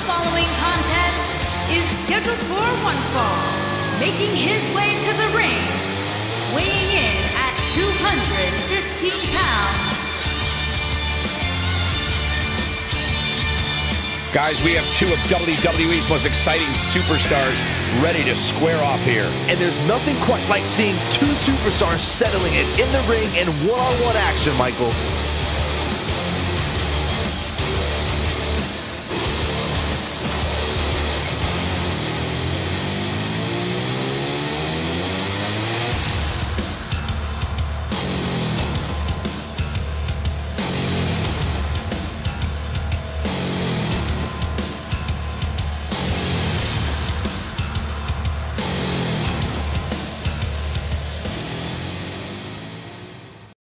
following contest is scheduled for one fall. Making his way to the ring, weighing in at 215 pounds. Guys, we have two of WWE's most exciting superstars ready to square off here. And there's nothing quite like seeing two superstars settling it in the ring in one-on-one action, Michael.